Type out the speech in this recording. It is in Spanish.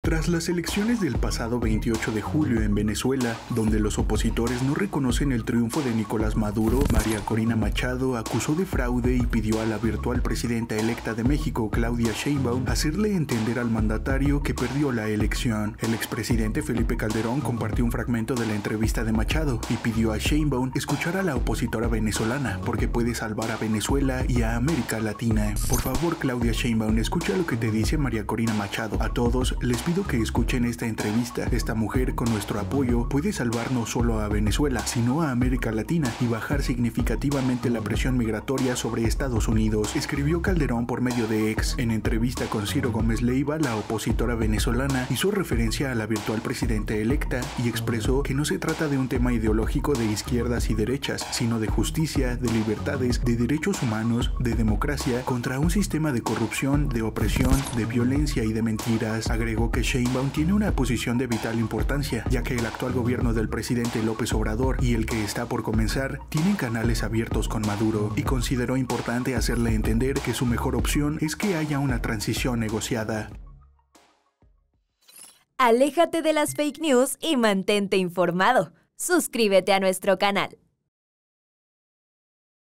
Tras las elecciones del pasado 28 de julio en Venezuela, donde los opositores no reconocen el triunfo de Nicolás Maduro, María Corina Machado acusó de fraude y pidió a la virtual presidenta electa de México, Claudia Sheinbaum, hacerle entender al mandatario que perdió la elección. El expresidente Felipe Calderón compartió un fragmento de la entrevista de Machado y pidió a Sheinbaum escuchar a la opositora venezolana porque puede salvar a Venezuela y a América Latina. Por favor, Claudia Sheinbaum, escucha lo que te dice María Corina Machado. A todos les pido que escuchen esta entrevista. Esta mujer, con nuestro apoyo, puede salvar no solo a Venezuela, sino a América Latina y bajar significativamente la presión migratoria sobre Estados Unidos, escribió Calderón por medio de X. En entrevista con Ciro Gómez Leiva, la opositora venezolana hizo referencia a la virtual presidenta electa y expresó que no se trata de un tema ideológico de izquierdas y derechas, sino de justicia, de libertades, de derechos humanos, de democracia, contra un sistema de corrupción, de opresión, de violencia y de mentiras. Agregó que Sheinbaum tiene una posición de vital importancia, ya que el actual gobierno del presidente López Obrador y el que está por comenzar tienen canales abiertos con Maduro, y consideró importante hacerle entender que su mejor opción es que haya una transición negociada. Aléjate de las fake news y mantente informado. Suscríbete a nuestro canal.